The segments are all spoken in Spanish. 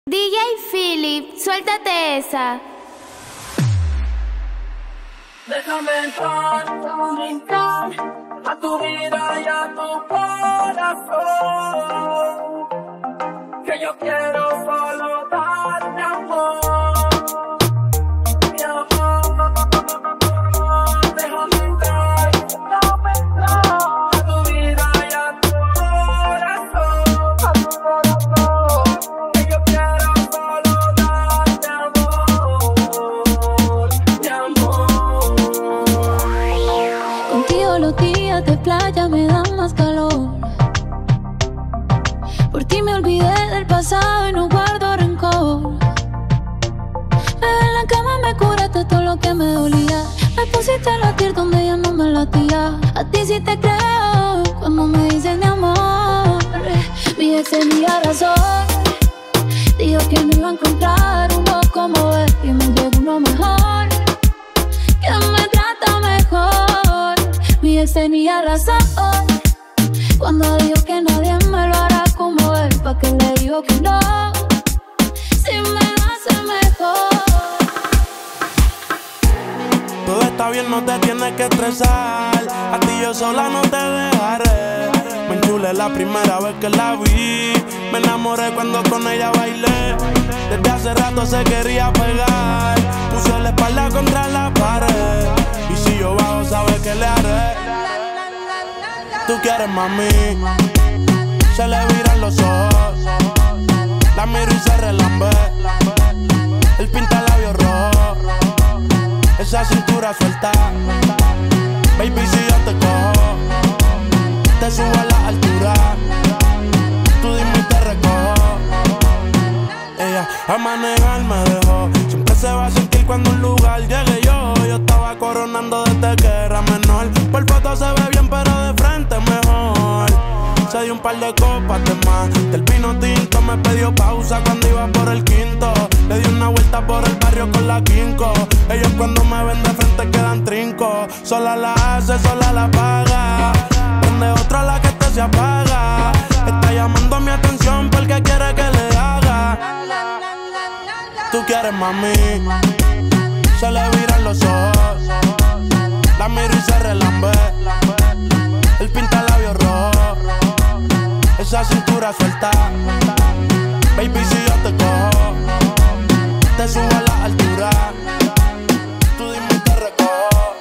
DJ Philip, suéltate esa. Déjame entrar a tu vida y a tu corazón, que yo quiero solo darte amor, mi amor. Déjame entrar a tu vida y a tu corazón, que yo quiero solo darte amor, mi amor. Contigo los días de playa me dan más calor. Por ti me olvidé del pasado y no guardo rencor. En la cama me curaste todo lo que me dolía. Me pusiste a latir donde ya no me latía. A ti sí te creo cuando me dices mi amor. Mi ex tenía razón. Dijo que no iba a encontrar uno como él y me llegó uno mejor, que me trata mejor. Mi ex tenía razón cuando dijo que nadie me lo hará como él. ¿Pa' qué le digo que no? Si me va a hacer mejor. Todo está bien, no te tienes que estresar. A ti yo sola no te dejaré. Me enchulé la primera vez que la vi. Me enamoré cuando con ella bailé. Desde hace rato se quería pegar. Puse la espalda contra la pared. Y si yo bajo, sabes que le haré. Tú quieres, mami. Se le viran los ojos. La miro y se relambe. El pinta labios rojo. Esa cintura suelta. Baby, si yo te cojo, te subo a la altura. Tú dime y te recojo. Ella a manejar me dejó. Siempre se va a sentir cuando un lugar llegue yo. Yo estaba coronando desde que era menor. Por foto se ve bien, pero de frente mejor. Se dio un par de copas de más. Del vino tinto me pidió pausa cuando iba por el quinto. Le di una vuelta por el barrio con la quinco. Ellos cuando me ven de frente quedan trinco. Sola la hace, sola la paga. Prende otra la que este se apaga. Está llamando mi atención porque quiere que le haga. Tú quieres, mami. Se le viran los ojos. La miro y se relambe. El pinta labios rojo. Esa cintura suelta. Baby, si yo te cojo, te subo a la altura. Tú dime y te recojo.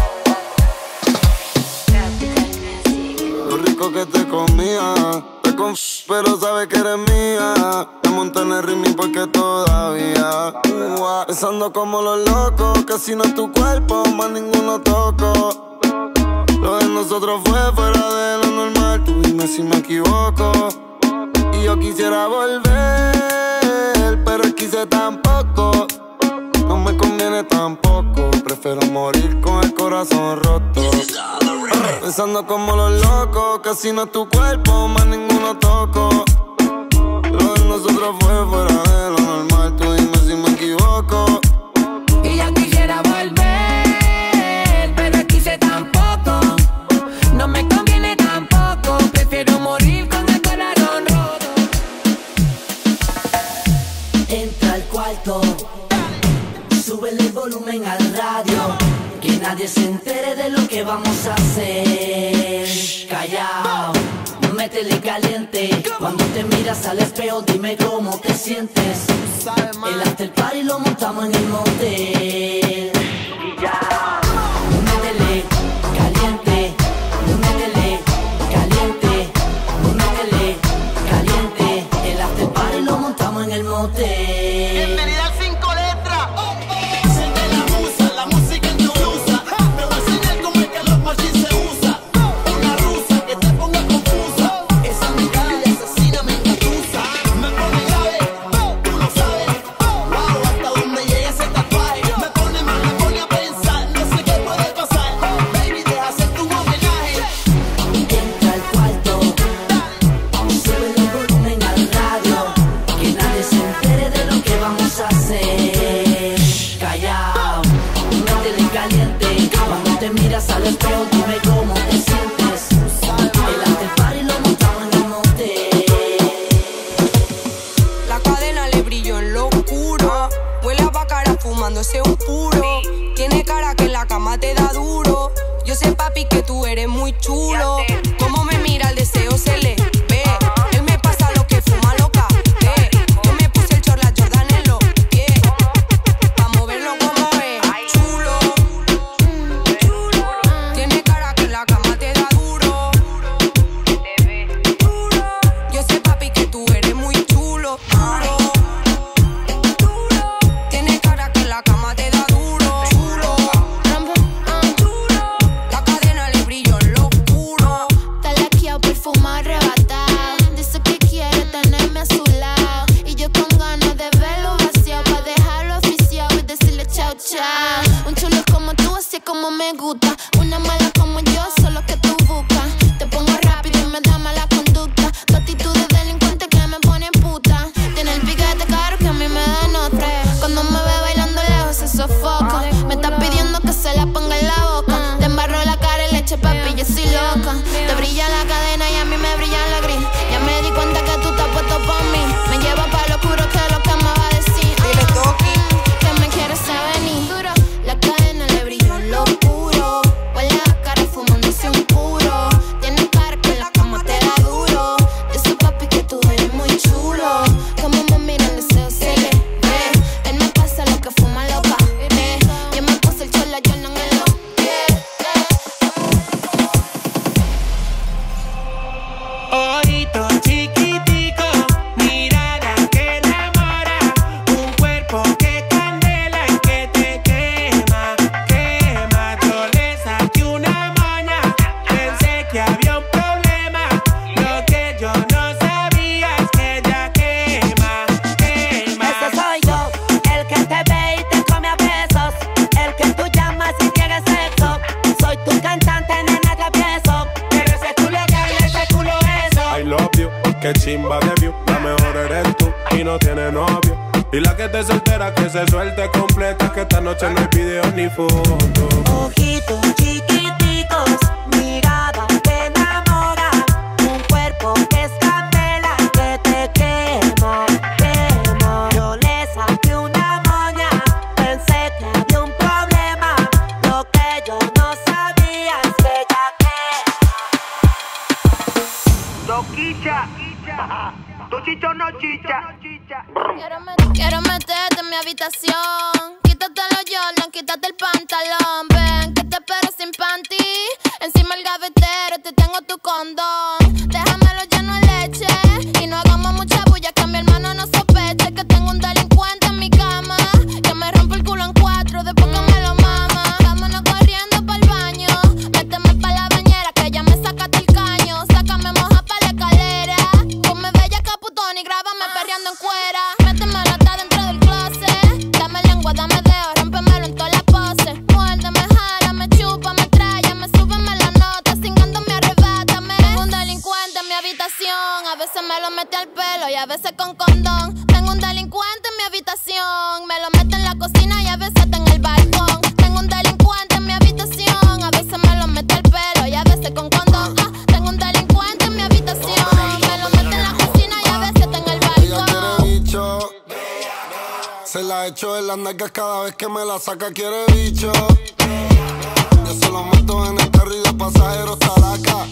Lo rico que te comía, pero sabes que eres mía. Me monté en el ritmo porque todavía pensando como los locos, que si no es tu cuerpo, más ninguno toco. Lo de nosotros fue fuera de lo normal. Tú dime si me equivoco. Y yo quisiera volver, pero quise tampoco. No me conviene tampoco. Prefiero morir con el corazón roto. Pensando como los locos, que si no es tu cuerpo, más ninguno toco. Lo de nosotros fue fuera de lo normal. Tú dime si me equivoco. Y yo quisiera volver, pero quise tampoco. No me conviene tampoco. Prefiero morir con el corazón roto. Entra al cuarto, súbele el volumen al radio, que nadie se entere de lo que vamos a hacer. Callao, métele caliente. Cuando te miras al espejo, dime cómo te sientes. El after party lo montamos en el motel. Métele caliente, métele caliente, métele caliente. El after party lo montamos en el motel. Bienvenida al 5 letras. Siente la musa, la música introduza. Me voy a enseñar cómo es que los machines se usa. Una rusa que te ponga confusa. Esa mirada de asesina me engatusa. Me pone grave, tú lo sabes. Wow, hasta donde llega ese tatuaje. Me pone mal, me pone a pensar. No sé qué puede pasar. Baby, deja hacer tu homenaje. Entra al cuarto, sube el volumen al radio, que nadie se entere de lo que vamos a hacer. Callao, métele caliente. Cuando te miras al espejo, dime cómo te sientes. El after party lo montamos en el motel. La cadena le brilla. fumándose un puro. Tiene cara que en la cama te da duro. Yo sé, papi, que tú eres muy chulo. Como me mira, el deseo se le ve. Él me pasa lo que fuma loca, yo me puse el short, la Jordan en los pies, pa' moverlo como es. Chulo, tiene cara que en la cama te da duro. Yo sé, papi, que tú eres muy chulo. Tiene cara que en la cama te da duro. La cadena le brilló en lo oscuro. Talaqueado, perfumado, arrebatado. Dice que quiere tenerme a su lado. Y yo con ganas de verlo vaciado, pa' dejarlo oficiado y decirle chao, chao. Un chulo como tú, así es como me gusta. Una mala como yo, solo que tú buscas. Te pongo rápido y me da mala conducta. Tu actitud de delincuente que me pone puta. Tiene el piquete caro que a mí me da nota. Cuando me ve bailando lejos se sofoca. Me está pidiendo que se la ponga en la boca. Te embarro la cara y leche, papi, yo soy loca. Te brilla la cadena y a mí me brilla la gris. Ya me di cuenta que tú estás puesto por mí. Me lleva pa' lo oscuro, que es lo que me va a decir. Dile, Toki. Que me quieres venir. La cadena le brilló en lo oscuro. Huele a cara fumándose un puro. Tiene cara que en la cama te da duro. Yo sé, papi, que tú eres muy chulo. Como me mira, el deseo se le ve. Él me pasa lo que fuma loca, yo me puse el short, la Jordan en los pies. Ojitos chiquiticos, mirada que enamora, un cuerpo que candela y que te quema, quema. Yo le saqué una moña, pensé que había un problema. Lo que yo no sabía es que ella quema, quema. Ese soy yo, el que te ve y te come a besos, el que tú llamas si quieres sexo. Soy tu cantante, nena, travieso, pero ese culo que ese culo eso. I love you, que chimba de view. La mejor eres tú y no tiene novio. Y la que te soltera que se suelte completa, que esta noche no hay video ni foto. Ojitos chiquiticos, mirada que enamora, un cuerpo que es candela que te quema, quema. Yo le saqué una moña, pensé que había un problema. Lo que yo no sabía es que ella Toquicha, tu chicho no chicha. Quiero meterte en mi habitación. Quítate los Jordan, quítate el pantalón. Ven, que te espero sin panty. Encima el gavetero, te tengo tu condón. Déjamelo lleno de leche y no hagamos mucha bulla, que mi hermano no sospeche que tengo un delincuente en mi cama, que me rompe el culo en cuatro después que me lo mama. Vámonos corriendo pa'l baño, méteme pa' la bañera que ya me sacaste el caño. Sácame moja pa' la escalera, ponme bella caputón y grábame perreando en cuera. Métemelo hasta dentro del closet, dame lengua, dame dedo, rómpemelo en todas las poses. Muérdeme, jálame, chúpame, tráyame, súbeme la nota, cingándome, arrebátame. Tengo un delincuente en mi habitación, a veces me lo mete al pelo y a veces con condón. Tengo un delincuente en mi habitación, me lo mete en la cocina y a veces está en el balcón. Tengo un delincuente en mi habitación, a veces me lo mete al pelo y a veces con condón. Tengo un delincuente en mi habitación, me lo mete en la cocina y a veces está en el Ella quiere balcón. bicho, se la echo en las nalgas cada vez que me la saca, quiere bicho. Yo se lo meto en el carro y de pasajeros talaca.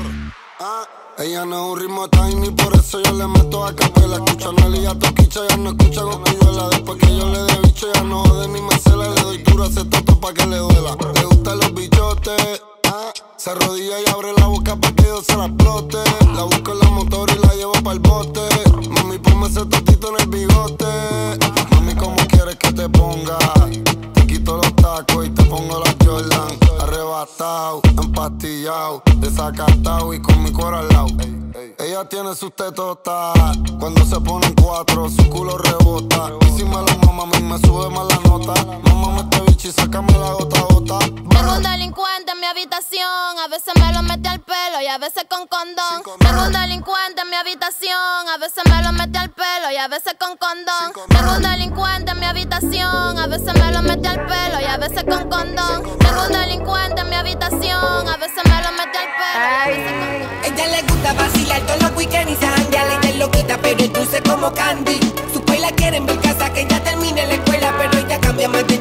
Ella no es un ritmo tiny, por eso yo le meto a capela. Escucha a Nelly y a Toquicha, ya no escucha Cosquilluela. Después que yo le dé bicho, ya no jode ni me cela. Le doy duro a ese toto pa' que le duela. Le gustan los bichotes, se arrodilla y abre la boca pa' que yo se la explote. La busco en la motor y la llevo pa'l bote. Mami, ponme ese totito en el bigote. Mami, ¿cómo quieres que te ponga? Te quito los tacos y te pongo las Jordan. Arrebatado, empastillado, desacatado y con mi cuero al lado. Ella tiene sus tetotas, cuando se ponen cuatro, su culo rebota. Y si me lo mama, a mí me sube más la nota. Mámame este bicho y sácame la gota a gota. Tengo un delincuente en mi habitación, a veces me lo mete al pelo y a veces con condón. Tengo un delincuente en mi habitación, a veces me lo mete al pelo y a veces con condón. Tengo un delincuente en mi habitación, a veces me lo mete al pelo y a veces con condón. Tengo un delincuente en mi habitación, a veces me lo mete al pelo y a veces con condón. Ella le gusta vacilar todos los weekends y se janguea, ella es loquita pero es dulce como candy. Su la quieren ver casa, que ya termine la escuela, pero ella cambia más de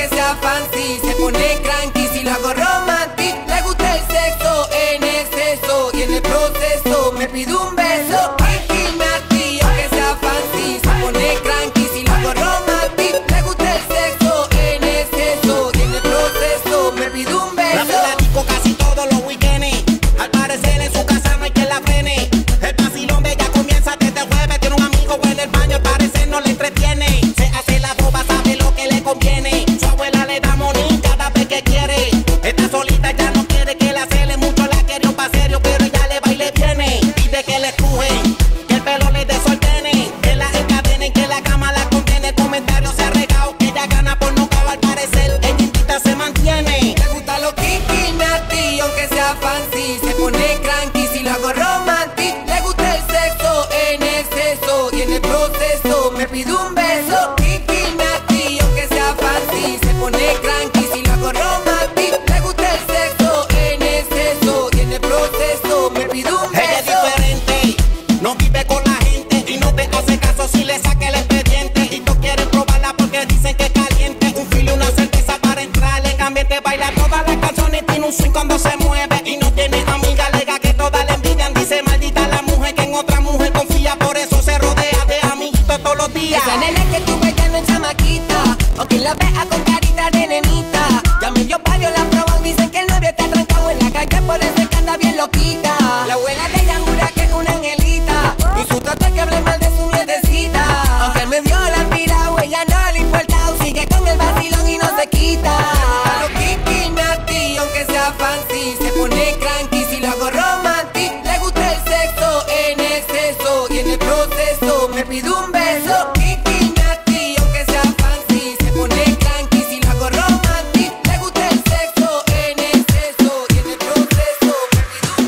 aunque sea fancy. Se pone cranky si lo hago romantic. Le gusta el sexo en exceso y en el proceso me pide un beso. Kiki Martí, aunque sea fancy. Se pone cranky si lo hago romantic. Le gusta el sexo en exceso y en el proceso me pide un beso. La platico casi todos los weekends. Al parecer en su casa no hay quien la frene. El vacilón de ella comienza desde el jueves. Tiene un amigo en el baño, al parecer no le entretiene. Se hace la boba, sabe lo que le conviene. Su abuela le da money cada vez que quiere. Está solita, ya no quiere que la cele mucho. La quiere un pa' serio, pero ella le va y le viene. Pide que le estrujen, que el pelo le desordene, que la encadenen, que la cama la contiene. Comentarios se ha regado, que ella gana por no caber. Al parecer ella invita se mantiene. Le gusta lo Kiki Nati, aunque sea fancy. Se pone cranky si lo hago romantic. Le gusta el sexo en exceso y en el proceso me pide un beso. Kiki Nati, aunque sea fancy. Se pone cranky si lo hago romantic. Le gusta el sexo en exceso y en el proceso me pide un beso. Ella es diferente, no vive con la gente y no te hace caso si le saca el expediente. Y tú quieres probarla porque dicen que es caliente. Un filo y una cerveza para entrar en ambiente. Baila todas las canciones, tiene un swing cuando se mueve. Y no tiene amiga, alega que todas le envidian. Dice maldita la mujer que en otra mujer confía. Por eso se rodea de amiguitos todos los días. Esa nena que tú ves ya no es chamaquita, o quien la vea con carita de nenita. Ya medio barrio la proban, dicen que el novio está trancado en la calle, por eso es que anda bien loquita. La abuela de ella jura que es una angelita, y su trata que hable mal de su nietecita. Aunque él me dio la mirada, ella no le importa, sigue con el vacilón y no se quita. A los Kiki Nati, aunque sea fancy, se pone cranky si lo hago romantic. Le gusta el sexo en exceso y en el proceso me pide un beso. Kiki Nati, aunque sea fancy, se pone cranky si lo hago romantic. Le gusta el sexo en exceso y en el proceso me pide un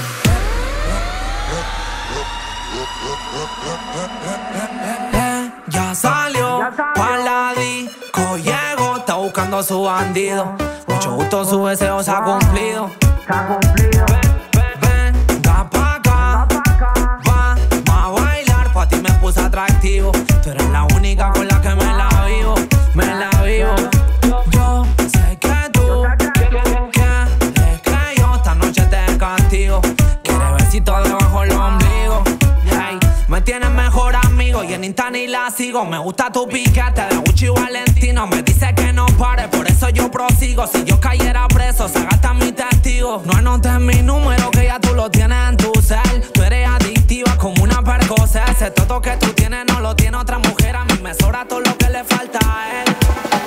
beso. Ya salió pa' la disco, llegó, está buscando a su bandido. Mucho gusto, su deseo se ha cumplido. Venga pa' acá, vamos a bailar, pa' ti me puse atractivo. Tú eres la única con la que me la vivo, me la vivo. Yo sé que tú quieres que yo esta noche te castigo. Quieres besito debajo el ombligo. Hey, me tienes mejor amigo y en Insta ni la sigo. Me gusta tu piquete de Gucci y Valentino. Me dice que no pare, por eso yo prosigo. Si yo cayera preso, se gasta mi testigo. No anotes mi número, que ya tú lo tienes en tu cel. Tú eres adictiva como una percocet. Ese toto que tú tienes no lo tiene otra mujer. A mí me sobra todo lo que le falta a él.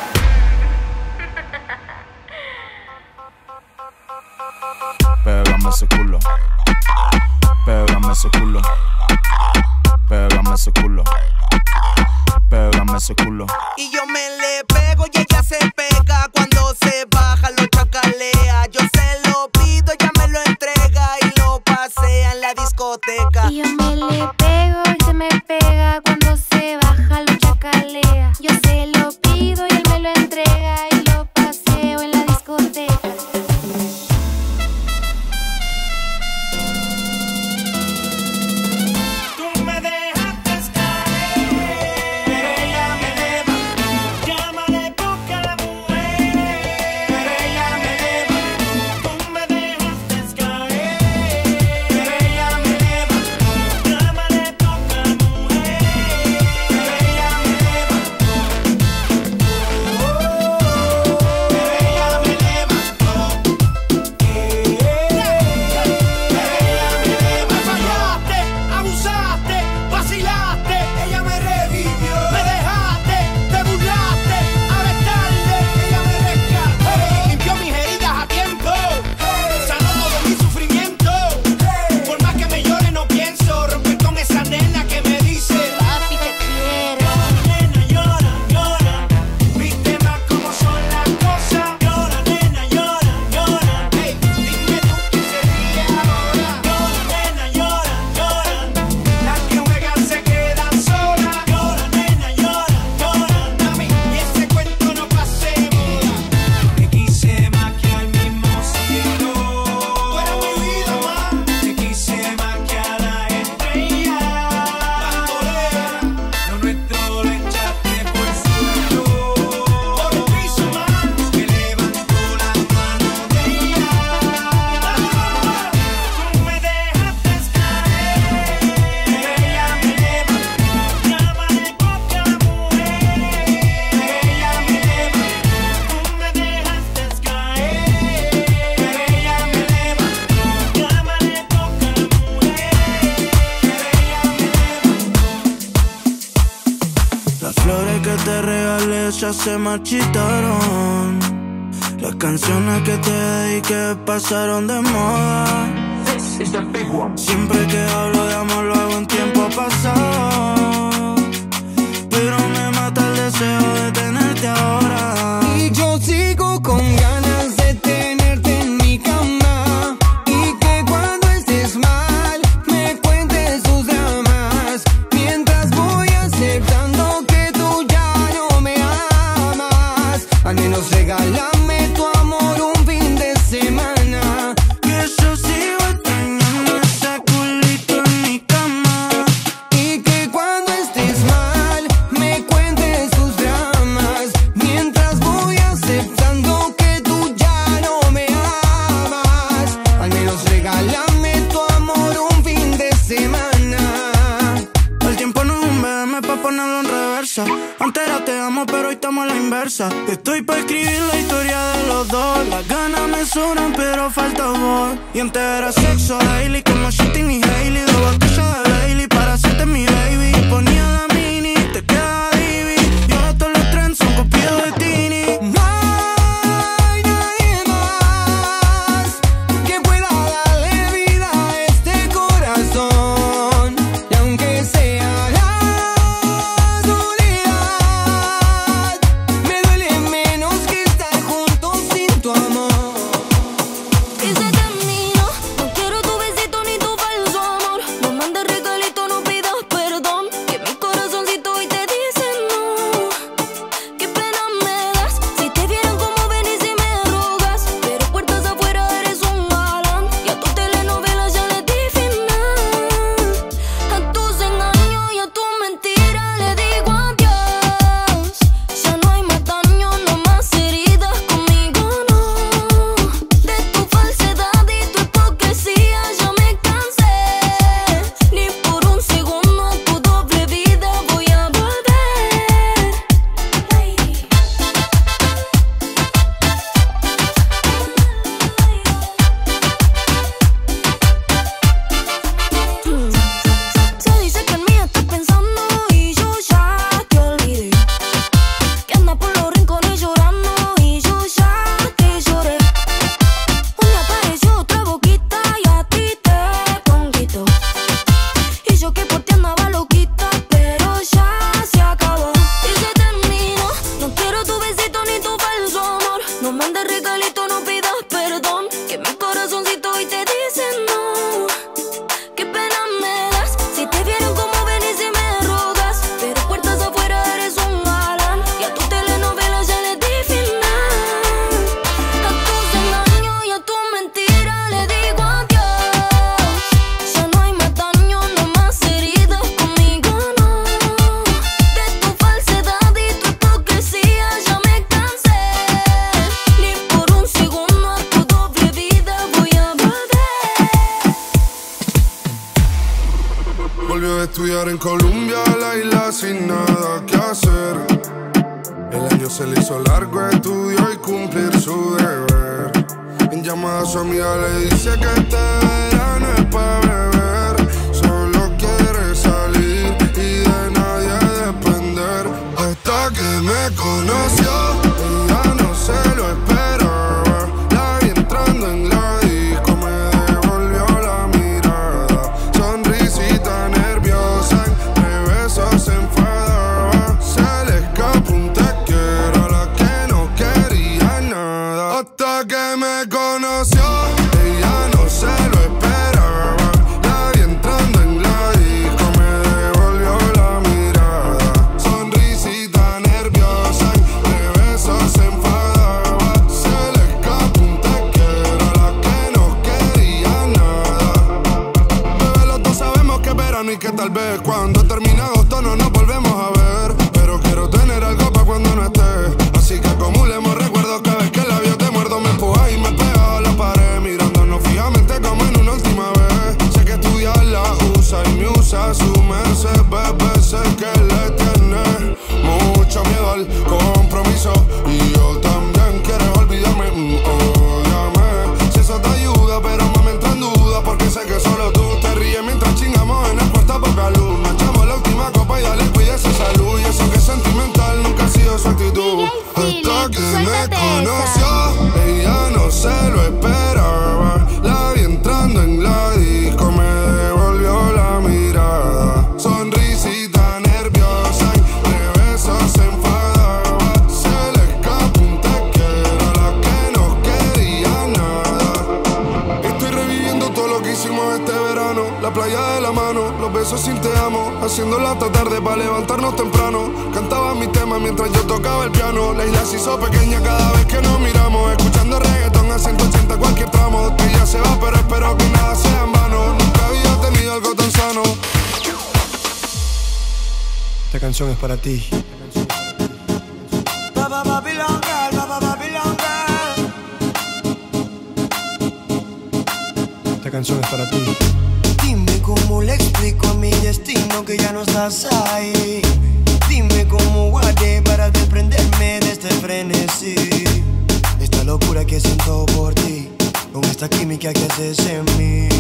Pégame ese culo, pégame ese culo, pégame ese culo, pégame ese culo. Y yo me le pego y ella se pega. Cuando se baja lo chacalea. Yo se lo pido, ella me lo entrega y lo pasea en la discoteca. Y yo me le pego y se me pega. Cuando se baja lo chacalea. Yo se lo pido y él me lo entrega y lo paseo en la discoteca. Tú me dejaste caer, pero ella me levantó. Llámale porque la mujer, pero ella me levantó. Tú me dejaste caer, pero ella me levantó. Las flores que te regalé ya se marchitaron. Las canciones que te dediqué pasaron de moda. Siempre que hablo de amor lo hago en tiempo pasado, pero me mata el deseo de tenerte ahora. Y yo sigo con ganas de tenerte en mi cama, y que cuando estés mal me cuentes tus dramas, mientras voy aceptando que tú ya no me amas. Al menos regálame tu amor un fin de semana, que yo sigo extrañando ese culito en mi cama. y que cuando estés mal me cuentes tus dramas, mientras voy aceptando que tú ya no me amas. Al menos regálame tu amor un fin de semana. El tiempo no es un BM pa' ponerlo en reversa. Antes era te amo, pero hoy estamos a la inversa. Estoy pa' escribir la historia de los dos. Las ganas me sobran, pero falta voz. Y antes era sexo daily, como Shitting y Hailey. Dos botellas de Bailey para hacerte mi baby. Ponía la mini, te quedaba divi. Y ahora todos los trends son copiados de Tini. No hay nadie más que pueda darle vida a este corazón, y aunque sea la soledad, me duele menos que estar juntos sin tu amor. Y se terminó, no quiero tu besito ni tu falso amor. No mandes regalito, no pidas perdón, que mi corazoncito hoy te dice no. Qué pena me das, si te vieran como venís y me rogas, pero puertas afuera eres un galán, y a tu telenovela ya le di final. A tus engaños y a tu mentira le digo adiós. Ya no hay más daño, no más heridas, conmigo no. De tu falsedad y tu hipocresía ya me cansé. Ni por un segundo a tu doble vida voy a volver. Se dice que en mí estás pensando y yo ya te olvidé, que andas por los rincones llorando y yo ya te lloré. Un día apareció otra boquita y a ti te conquistó, y yo que por ti andaba loquita, pero ya se acabó. Y se terminó, no quiero tu besito ni tu falso amor. No mandes regalito, no pidas perdón, que mi corazoncito hoy te dice no. Qué pena me das, si te vieron como venís y me rogas, pero puertas afuera eres un galán, y a tu telenovela ya le di final. A tus engaños y a tu mentira le digo adiós. Ya no hay más daño, no más heridas, conmigo no. De tu falsedad y tu hipocresía ya me cansé. Ni por un segundo a tu doble vida voy a volver. Volvió a estudiar en Colombia, la isla sin nada que hacer. El año se le hizo largo, estudió y cumplir su deber. En llamada a su amiga le dice que este verano es pa' beber. Solo quiere salir y de nadie depender. Hasta que me conoció, ella no se lo esperaba. La vi entrando en la disco, me devolvió la mirada. Sonrisita nerviosa, entre besos se enfadaba. Se le escapó un te quiero a la que no quería nada. Hasta que me conoció, ella no se lo esperaba. La vi entrando en la disco, me devolvió la mirada. Sonrisita nerviosa, entre haciéndola hasta tarde para levantarnos temprano. Cantaba mi tema mientras yo tocaba el piano. La isla se hizo pequeña cada vez que nos miramos. Escuchando reggaetón a 180 cualquier tramo. Ella se va pero espero que nada sea en vano. Nunca había tenido algo tan sano. Esta canción es para ti. Babylon girl, Babylon girl. Esta canción es para ti. Dime cómo le explico a mi destino que ya no estás ahí. Dime cómo guardé para desprenderme de este frenesí. Esta locura que siento por ti, con esta química que haces en mí.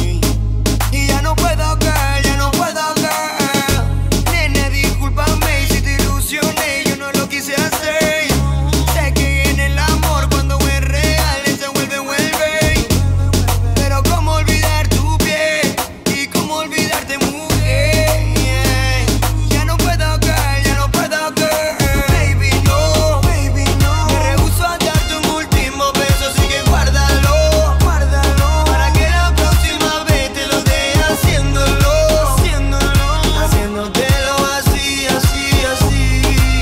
Y ya no puedo, girl, ya no puedo, girl. Nene, discúlpame si te ilusioné, yo no lo quise hacer. Sé que en el amor cuando es real se vuelve. Pero cómo olvidar tu piel y cómo olvidarte, mujer. Ya no puedo, girl, ya no puedo, girl. Baby, no, baby, no. Me rehúso a darte un último beso, así que guárdalo, guárdalo. Para que la próxima vez te lo dé haciéndolo, haciéndotelo así, así, así.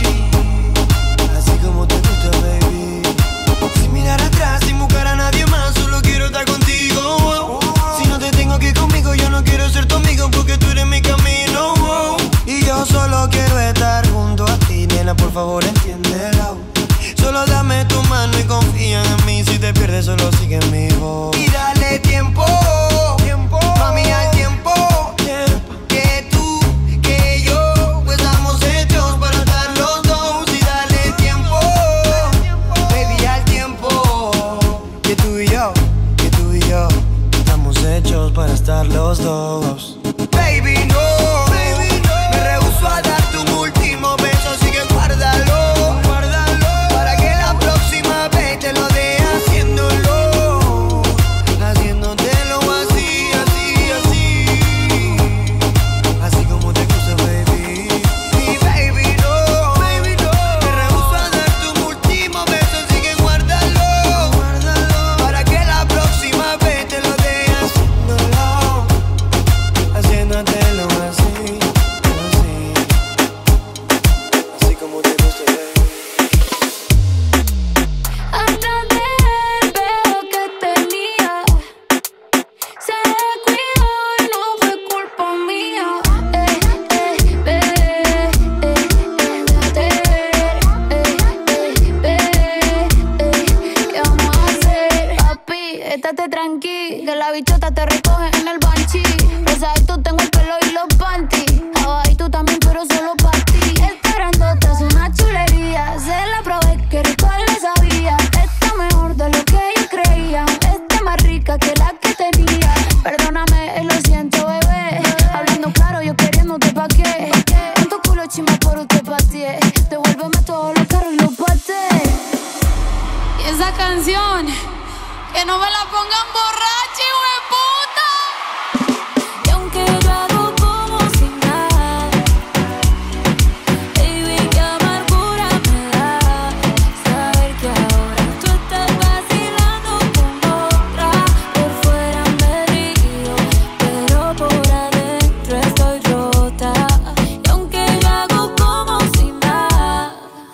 Así como te gusta, baby. Sin mirar atrás, sin buscar a nadie más, solo quiero estar contigo. Si no te tengo aquí conmigo, yo no quiero ser tu amigo porque tú eres mi camino. Y yo solo quiero estar junto a ti, nena, por favor entiéndelo. Solo dame tu mano y confía en mí. Si te pierdes, solo sigue mi voz. Y dale tiempo, tiempo, mami, al tiempo. Que tú, que yo, pues estamos hechos para estar los dos. Y dale tiempo, baby, al tiempo. Que tú y yo, estamos hechos para estar los dos. Baby, no, me rehúso a darte un último beso, así que guárdalo, guárdalo. Para que la próxima vez te lo dé haciéndolo, haciéndotelo así, así, así. Así como te gusta, baby. Y baby, no, me rehúso a darte un último beso, así que guárdalo, guárdalo. Para que la próxima vez te lo dé haciéndolo, haciéndotelo así, así. Así como te gusta, baby. Antes de él veo que tenía, se descuidó y no fue culpa mía. Déjate ver, ¿qué vamos a hacer? Papi, estate tranqui, que la bichota te recoge en el banchi. Rosadito tengo el pelo y los panties, abajito también pero solo para ti. Esperándote es una chulería, se la probé, que rico le sabía. Está mejor de lo que yo creía, está más rica que la que tenía. Perdóname, lo siento, bebé. Hablando claro, yo queriéndote pa' qué. Tanto culo chimba por usted pateé. Devuélveme todos los carros y los pateé. Y esa canción, que no me la pongan borracha, hijueputa. Y aunque yo hago como si nada, baby, qué amargura me da saber que ahora tú estás vacilando con otra. Por fuera me río, pero por adentro estoy rota. Y aunque yo hago como si nada,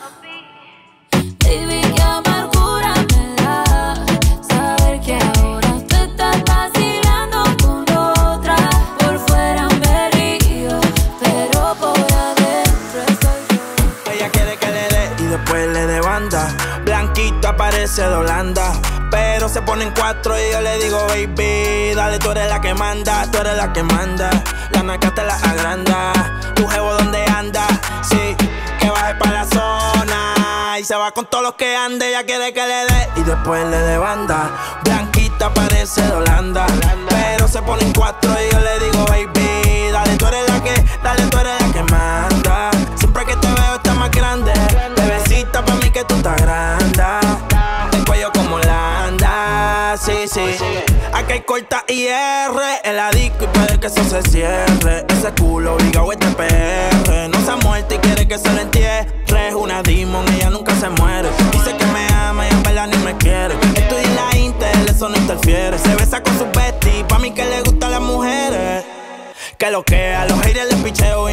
baby, qué amargura me da saber que ahora tú estás vacilando con otra. Por fuera me río, pero por adentro estoy rota. Ella quiere que le dé y después le dé banda. Blanquito aparece de Holanda, pero se pone en cuatro y yo le digo, baby, dale, tú eres la que manda, tú eres la que manda. La naca te la agranda, tu jevo donde anda, sí, que baje pa' la zona y se va con todos los que ande. Ella quiere que le dé y después le dé banda. Blanquita parece de Holanda, pero se pone en cuatro y yo le digo, baby, dale, tú eres la que, dale, tú eres la que manda. Siempre que te veo estás más grande, bebecita pa' mí que tú estás grande. El cuello como Holanda, sí, sí. Aquí hay corta IR en la disco y puede que eso se cierre. Ese culo obligado este PR no se ha muerto y quiere que se lo entierre. Es una demon, ella nunca se muere. Dice que me ama y en verdad ni me quiere. Estudia en la Intel, eso no interfiere. Se besa con sus besties, pa' mí que le gustan las mujeres. Que lo que a los haters les picheo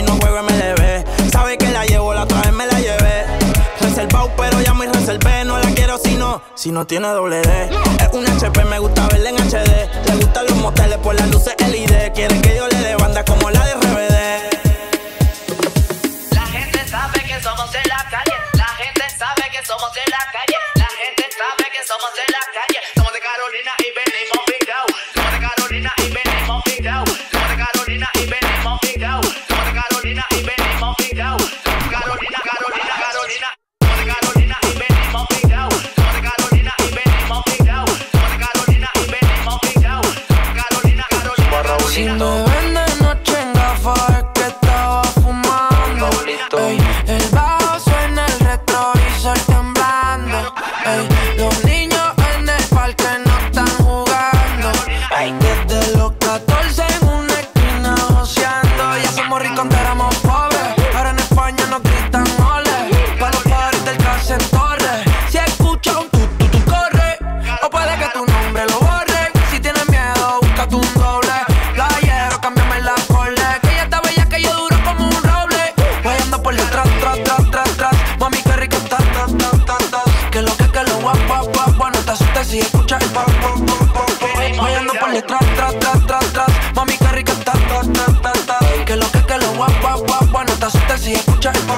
si no tiene doble D. Es un HP, me gusta verla en HD. Le gustan los moteles por las luces LED. Quiere que yo le dé banda como la de RBD. La gente sabe que somos de la calle. La gente sabe que somos de la calle. La gente sabe que somos de la calle. Somos de Carolina y venimos picados. Somos de Carolina y venimos picados. Somos de Carolina y venimos picados. Somos de Carolina y venimos picados. Carolina, Carolina, Carolina. Somos de Carolina y venimos picados. Somos de Carolina y venimos picados. Somos de Carolina y venimos picados. Carolina, Carolina, Si Carolina. me ven de noche en gafas es que estaba fumando. Ey, el bajo suena, el retrovisor temblando. Ey, los niños en el parque no están jugando. Ey, desde los 14 en una esquina joseando. Ya somos ricos, antes éramos pobres. Ahora en España nos gritan ole. Pa' los padres del cárcel en torre. Si escuchas un tú corre. O puede que tu nombre lo borre. Si tienes miedo, búscate un doble. Playero, cámbiame la cole. Que ella está bella, que yo duro como un roble. Voy ando por detrás, tras. Mami, qué rico está, que lo guap. No te asustes si escuchas el pop. Voy ando por detrás, tras. Mami, qué rico está, que lo guap. No te asustes si escuchas el pop.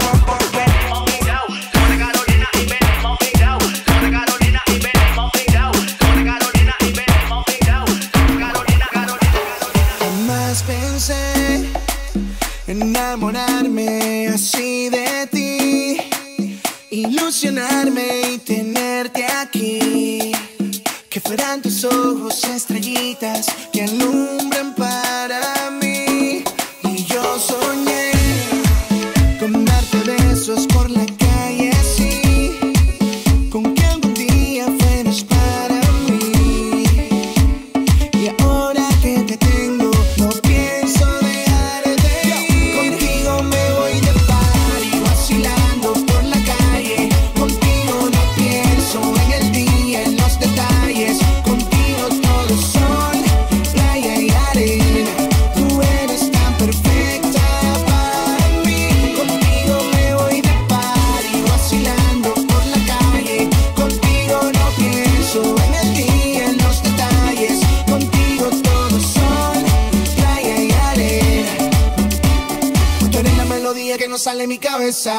Jamás pensé enamorarme así de ti, ilusionarme y tenerte aquí. Que fueran tus ojos estrellitas que alumbran para mí. Y yo soñé con darte besos por la calle así, con que algún día fueras para mí. Y ahora que te tengo no pienso dejar de ir. Contigo me voy de party vacilando por la calle. Contigo no pienso en el día, en los detalles. Contigo todo son playa y arena. Tú eres tan perfecta para mí. Contigo me voy de party vacilando por la calle. Contigo no pienso en el día, en los detalles. Contigo todo son playa y arena. Tú eres la melodía que no sale de mi cabeza.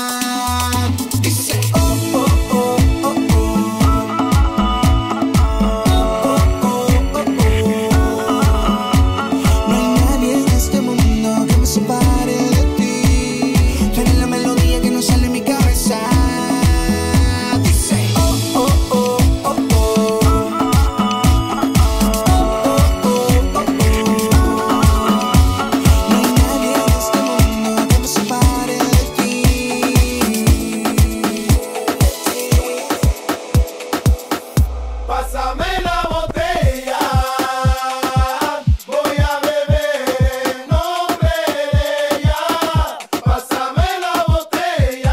Dice oh, oh, oh, oh, oh. No hay nadie en este mundo que me separe de ti. Tú eres la melodía que no sale de mi cabeza. Dice oh, oh, oh, oh, oh. No hay nadie en este mundo que me separe de ti. Pásame la botella, voy a beber en nombre de ella. Pásame la botella,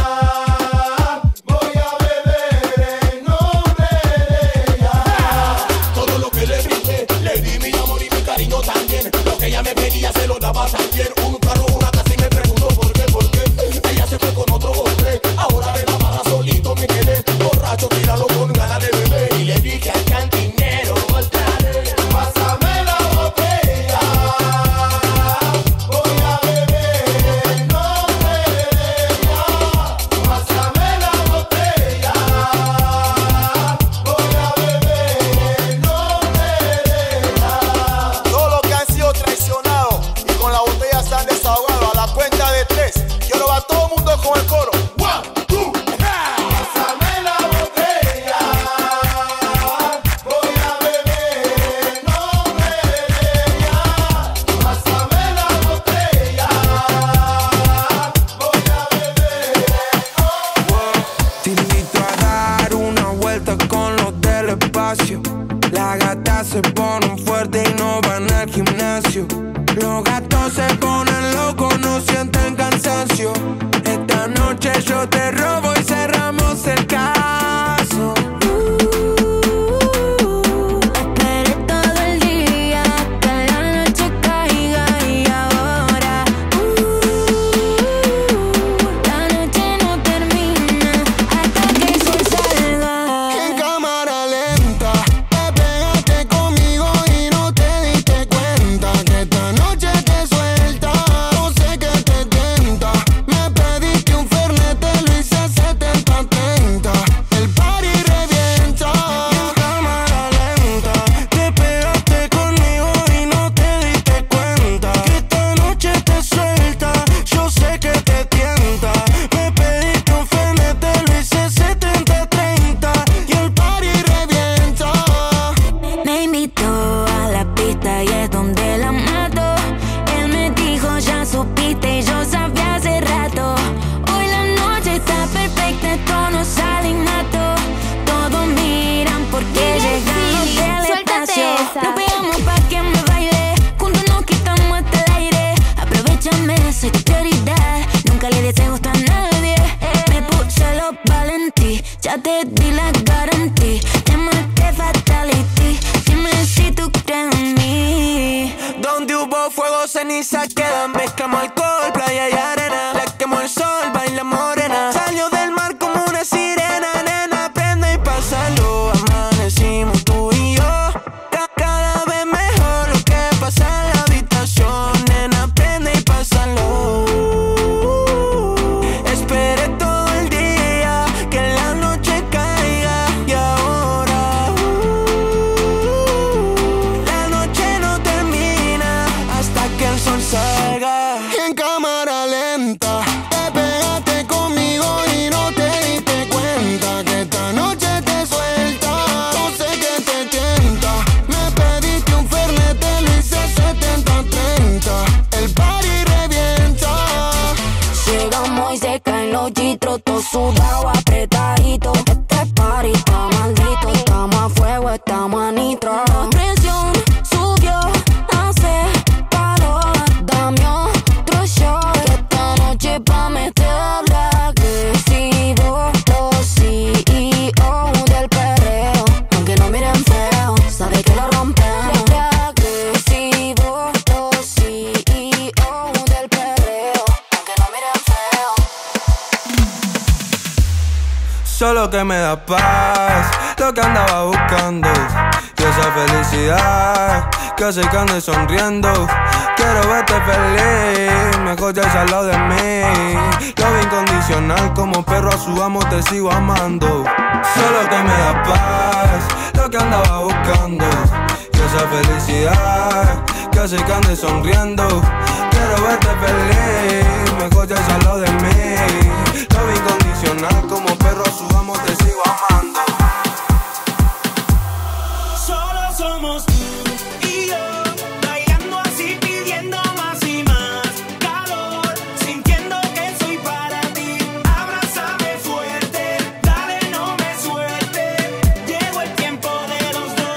voy a beber en nombre de ella. Todo lo que le brindé, le di mi amor y mi cariño también. Lo que ella me pedía se lo daba también. Un carro, una casa y me preguntó por qué. Ella se fue con otro hombre, ahora de la baja solito me quedé. Borracho, tíralo con ganas de beber. Y le dije al cantinero otra vez. Pásame la botella, voy a beber en nombre de ella. Pásame la botella, voy a beber en nombre de ella. Todos los que han sido traicionados y con la botella se han desahogado, a la cuenta de 3, yo lo va todo el mundo con el coro. 1, 2, pásame la botella, voy a beber en nombre de ella. Pásame la botella, voy a beber. Te invito a dar una vuelta con los del espacio. Las gatas se ponen fuertes y no van al gimnasio. Los gatos se ponen locos, no sienten cansancio. Esta noche yo te robo y cerramos el caso. Esperé todo el día que la noche caiga y ahora la noche no termina hasta que el sol salga. Ya te di la garantía, llámate fatality. Dime si tú crees en mí. Donde hubo fuego, ceniza quedan. Mezclamos alcohol, playa y arena. Le quemó el sol, baila morena. Salió del mar como una sirena. Nena, prende y pásalo. Amanecimos tú y yo. Cada vez mejor lo que pasa en la habitación. Nena, prende y pásalo. Esperé todo el día que la noche caiga. Y ahora la noche no termina hasta que el sol salga. En cámara lenta te pegaste conmigo y no te diste cuenta que esta noche te suelta. No sé que te tienta. Me pediste un Fernet, te lo hice 70-30. El party revienta. Llegamos y se caen los chitros, todo sudado, apretadito. Este party está maldito, estamos a fuego, estamos a nitro. La presión subió, hace calor. Dame otro shot, que esta noche pa' meterla agresivo. Los CEO del perreo, aunque no miren feo, sabe que lo rompemos. Agresivo, los CEO del perreo, aunque no miren feo. Solo que me da paz, lo que andaba buscando. Y esa felicidad que hace que ande sonriendo. Quiero verte feliz, mejor ya al lado de mí. Lo incondicional, como perro a su amo te sigo amando. Solo que me da paz, lo que andaba buscando. Y esa felicidad que hace que ande sonriendo. Quiero verte feliz, mejor ya al lado de mí. Lo incondicional, como perro a su amo te sigo amando. Solo somos tú y yo, bailando así, pidiendo más y más calor, sintiendo que soy para ti. Abrázame fuerte, dale, no me sueltes. Llegó el tiempo de los dos.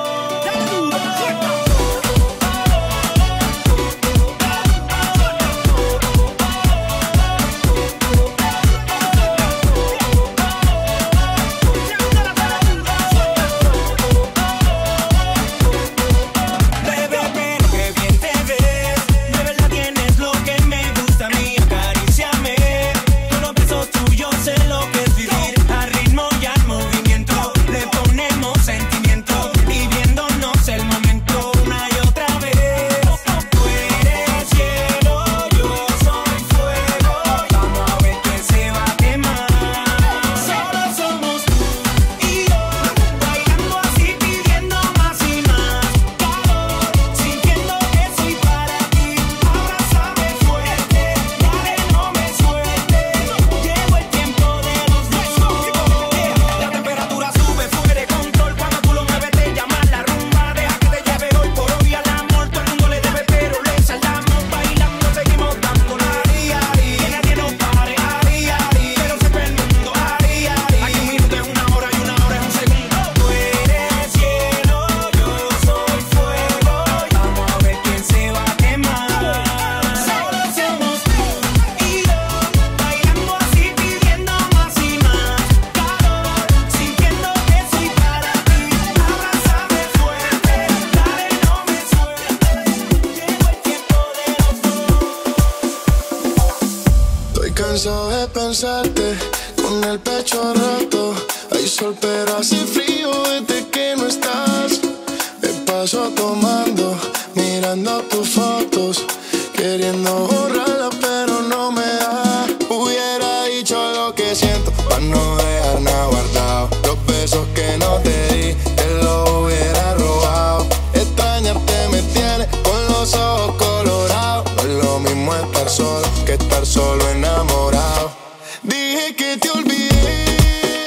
Cansado de pensarte con el pecho roto. Hay sol pero hace frío desde que no estás. Me paso tomando, mirando tus fotos, queriendo borrarlas pero no me da. Hubiera dicho lo que siento para no dejar nada guardado. Los besos que no te di, te los hubiera robado. Extrañarte me tiene con los ojos colorados. No es lo mismo estar solo que estar solo enamorado. Dije que te olvidé,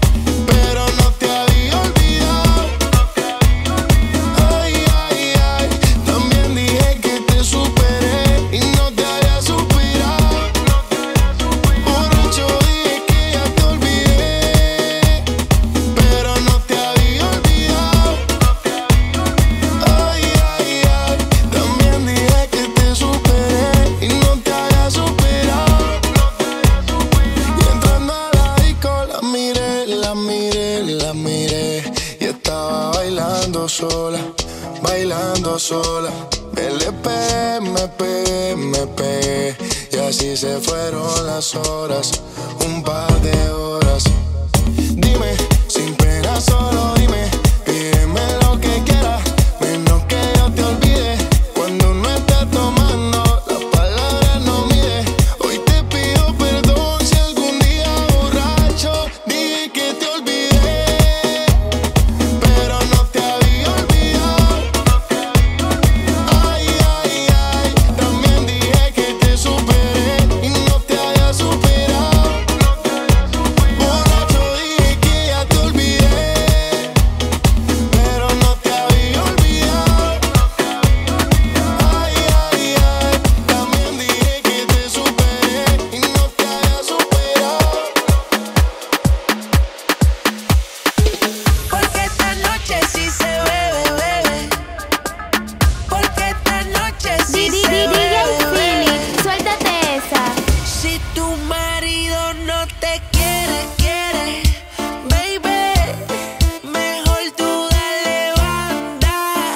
pero no te había olvidado. Ay, ay, ay. También dije que te superé y no te había suspirado. Borracho dije que ya te olvidé. sola. LP, MP, MP. Y así se fueron las horas, un par de horas. Dime, sin pena solo dime, pídeme lo que quieras, menos que yo te olvide. Cuando no estés tomando, las palabras no mide. Hoy te pido perdón si algún día borracho dije que te olvidé, pero no te había olvidado. Ay, ay, ay, también dije que te superé y no te había superado. Borracho dije que ya te olvidé, pero no te había olvidado. Ay, ay, ay, también dije que te superé y no te había superado. Porque esta noche sí se bebe, bebe. Porque esta noche sí se bebe. Suéltate esa. Si tu marido no te quiere, baby, mejor tú dale banda.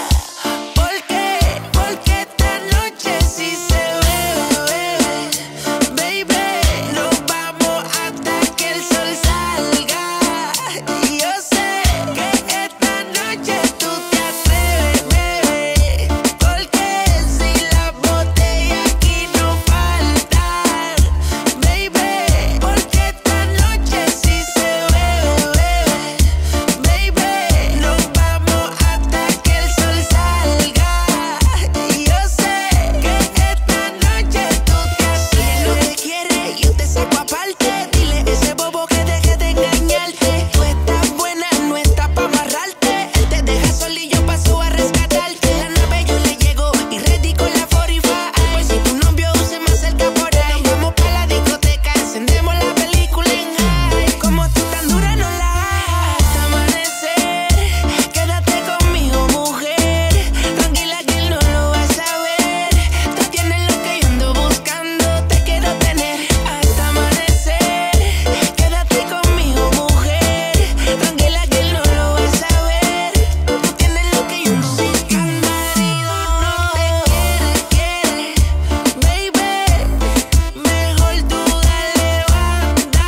Porque esta noche sí se bebe, baby. Nos vamos hasta que el sol salga. Y yo sé que esta noche tú te atreves, bebé. Porque si las botellas aquí no faltan, baby. Porque esta noche sí se bebe, baby. Nos vamos hasta que el sol salga. Y yo sé que esta noche tú te atreves. Lo que quieres, yo te saco aparte. Dile a ese bobo que deje de engañarte. Tú estás buena, no estás pa' amarrarte. Él te deja sol y yo paso a rescatarte. La nave yo le llego y ready con la 45. Pues si tu novio se me acerca por ahí, nos vamos pa' la discoteca, encendemos la película en high. Como tú tan dura no la hay. Hasta amanecer, quédate conmigo, mujer. Tranquila que él no lo va a saber. Tú tienes lo que yo ando buscando, te quiero tener. Hasta amanecer, quédate conmigo, mujer. Tranquila que él no lo va a saber. Tú tienes lo que yo ando buscando. Si tu marido no te quiere, baby, mejor tú dale banda.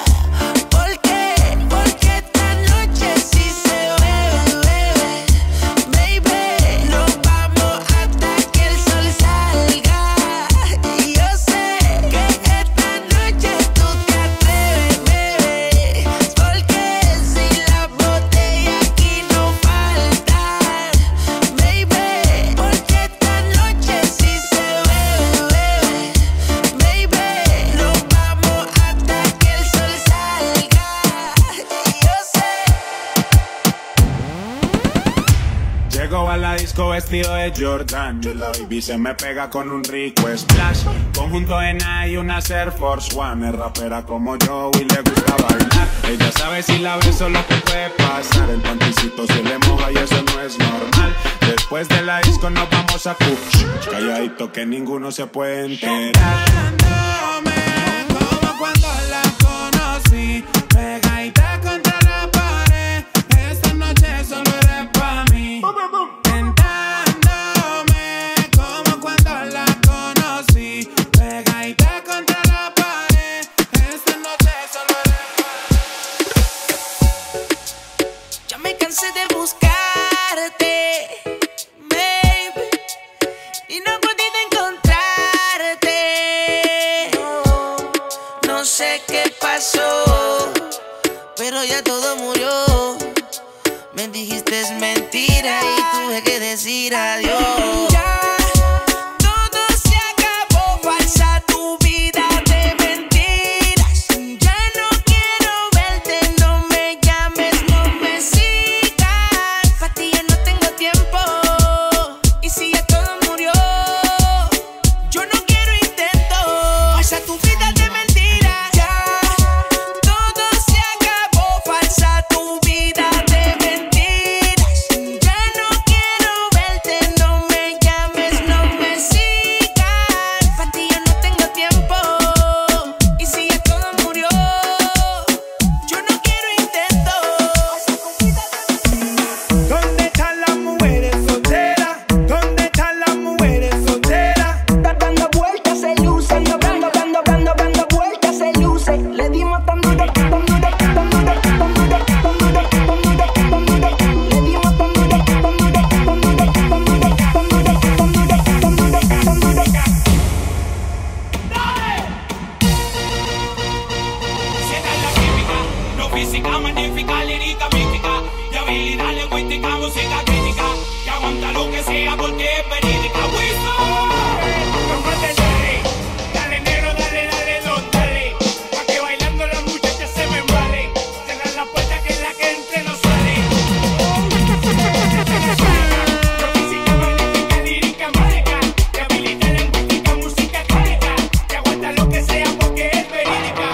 Porque esta noche sí se bebe, baby. Nos vamos hasta que el sol salga. Y yo sé que esta noche tú te atreves, bebé. Porque si las botellas aquí no faltan, baby. Porque esta noche sí se bebe, baby. Nos vamos hasta que el sol salga. Y yo sé. Llego a la disco vestido de Jordan y la baby se me pega con un rico splash. Conjunto en y una Air Force One. Es rapera como yo y le gusta bailar. Ella sabe si la beso lo que puede pasar. El panticito se le moja y eso no es normal. Después de la disco nos vamos a Cuch. Calladito que ninguno se puede enterar. Como cuando la conocí, pegadita contra la pared. Esta noche solo eres pa' mí. Tentándome, como cuando la conocí, pegadita contra la pared. Esta noche solo eres Ya me cansé de buscarte, baby, y no he podido encontrarte. No sé qué pasó, pero ya todo murió. Me dijiste es mentira y tuve que decir adiós. Ya todo se acabó, falsa tu vida de mentiras. Ya no quiero verte, no me llames, no me sigas. Pa' ti ya no tengo tiempo, y si ya todo murió, yo no quiero intento. Falsa tu vida de mentiras. Ya todo se acabó, falsa tu vida de mentiras. Ya no quiero verte, no me llames. física, magnífica, lírica, mística, de habilidad lingüística, música crítica, que aguanta lo que sea porque es verídica. Dale negro, dale, dale, don, dale, pa' que bailando las muchachas se me embalen. Cerrar la puerta que es la que entre no sale. Física, magnífica, lírica, mágica, de habilidad lingüística, música crítica, que aguanta lo que sea porque es verídica.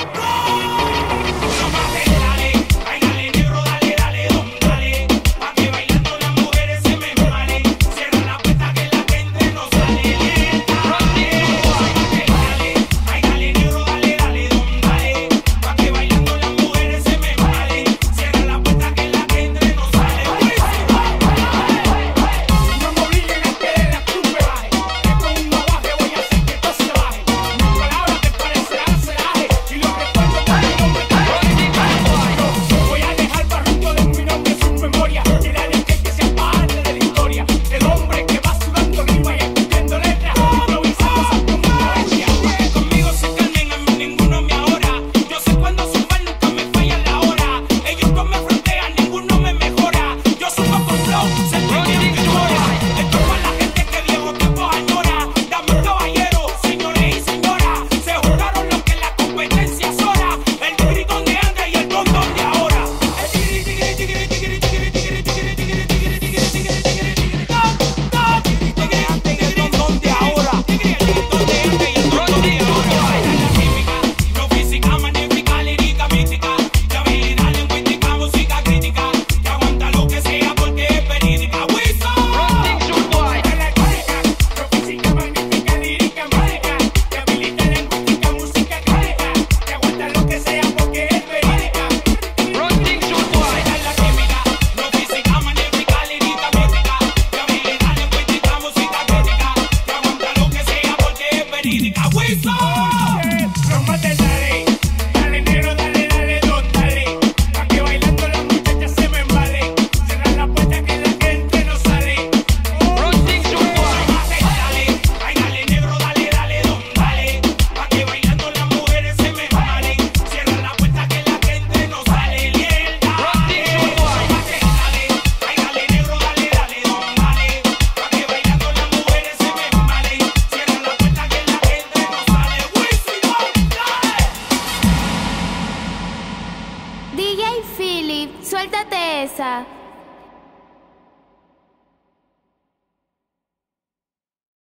DJ Philip, suéltate esa.